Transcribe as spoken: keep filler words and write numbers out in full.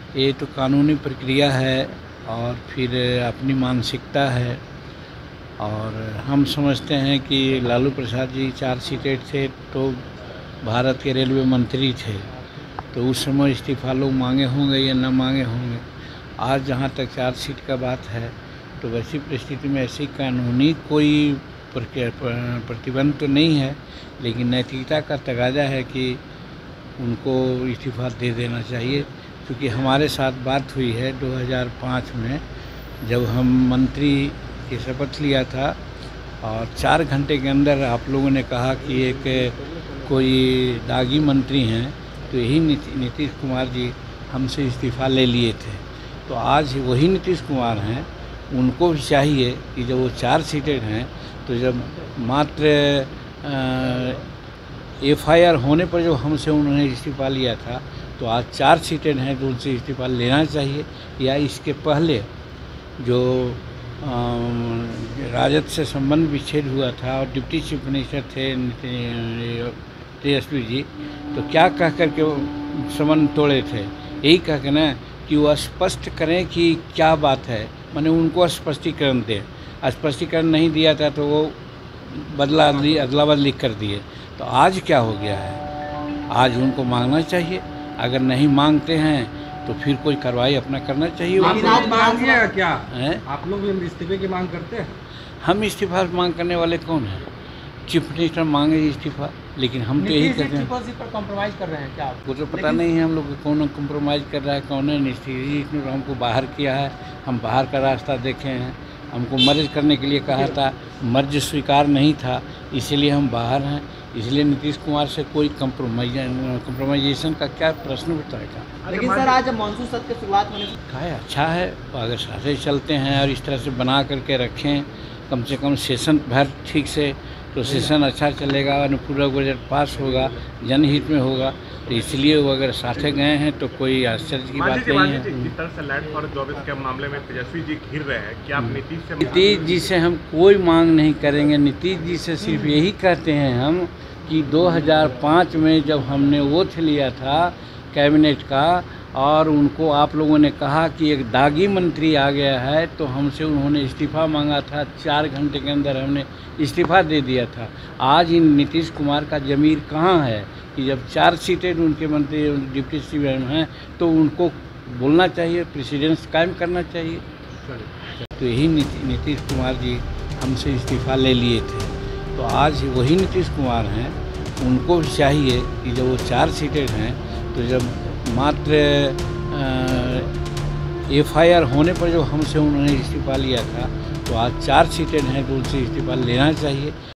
ये तो कानूनी प्रक्रिया है और फिर अपनी मानसिकता है। और हम समझते हैं कि लालू प्रसाद जी चार सीटेड थे तो भारत के रेलवे मंत्री थे, तो उस समय इस्तीफा लोग मांगे होंगे या न मांगे होंगे। आज जहाँ तक चार सीट का बात है तो वैसी परिस्थिति में ऐसी कानूनी कोई प्रतिबंध तो नहीं है, लेकिन नैतिकता का तगाजा है कि उनको इस्तीफा दे देना चाहिए। क्योंकि हमारे साथ बात हुई है दो हज़ार पाँच में, जब हम मंत्री की शपथ लिया था और चार घंटे के अंदर आप लोगों ने कहा कि एक कोई दागी मंत्री हैं, तो यही नीतीश कुमार जी हमसे इस्तीफ़ा ले लिए थे। तो आज वही नीतीश कुमार हैं, उनको भी चाहिए कि जब वो चार सीटेड हैं तो जब मात्र एफ आई आर होने पर जब हमसे उन्होंने इस्तीफ़ा लिया था तो आज चार सीटेड हैं तो उनसे इस्तीफ़ा लेना चाहिए। या इसके पहले जो राजद से संबंध विच्छेद हुआ था और डिप्टी चीफ मिनिस्टर थे तेजस्वी जी, तो क्या कह कर के संबंध तोड़े थे? यही कह के ना कि वो स्पष्ट करें कि क्या बात है, मैंने उनको स्पष्टीकरण दे। स्पष्टीकरण नहीं दिया था तो वो बदला अदली अदला बदली कर दिए। तो आज क्या हो गया है? आज उनको मांगना चाहिए, अगर नहीं मांगते हैं तो फिर कोई कार्रवाई अपना करना चाहिए। आप लोग मांगिएगा क्या है? आप लोग भी इस्तीफे की मांग करते हैं? हम इस्तीफा मांग करने वाले कौन हैं? चीफ मिनिस्टर मांगे इस्तीफा, लेकिन हम तो यही कहते हैं। पर कॉम्प्रोमाइज़ कर रहे हैं क्या? वो तो पता नहीं है हम लोग कौन कॉम्प्रोमाइज़ कर रहा है, कौन है। नीतीश ने हमको बाहर किया है, हम बाहर का रास्ता देखे हैं। हमको मर्ज करने के लिए कहा था, मर्ज स्वीकार नहीं था, इसीलिए हम बाहर हैं। इसलिए नीतीश कुमार से कोई कंप्रोमाइज कंप्रोमाइजेशन का क्या प्रश्न उठाएगा? लेकिन सर आज मानसून सत्र की शुरुआत होने कहा है अच्छा है, अगर साथ चलते हैं और इस तरह से बना करके रखें, कम से कम सेशन भर ठीक से, तो सेशन अच्छा चलेगा और पूरा बजट पास होगा, जनहित में होगा। तो इसलिए वो अगर साथे गए हैं तो कोई आश्चर्य की बात नहीं है। जिस तरह से लैंड फॉर जॉब के मामले में तेजस्वी जी घिर रहे हैं, क्या आप नीतीश से नीतीश जी से हम कोई मांग नहीं करेंगे। नीतीश जी से सिर्फ यही कहते हैं हम कि दो हज़ार पाँच में जब हमने वोट लिया था कैबिनेट का और उनको आप लोगों ने कहा कि एक दागी मंत्री आ गया है, तो हमसे उन्होंने इस्तीफ़ा मांगा था, चार घंटे के अंदर हमने इस्तीफ़ा दे दिया था। आज इन नीतीश कुमार का ज़मीर कहाँ है कि जब चार सीटें उनके मंत्री डिप्टी चीफ हैं तो उनको बोलना चाहिए, प्रेसिडेंस कायम करना चाहिए। तो यही नीतीश कुमार जी हमसे इस्तीफ़ा ले लिए थे, तो आज वही नीतीश कुमार हैं, उनको भी चाहिए कि जब वो चार सीटेड हैं तो जब मात्र एफ आई आर होने पर जब हमसे उन्होंने इस्तीफ़ा लिया था तो आज चार सीटेड हैं तो उनसे इस्तीफ़ा लेना चाहिए।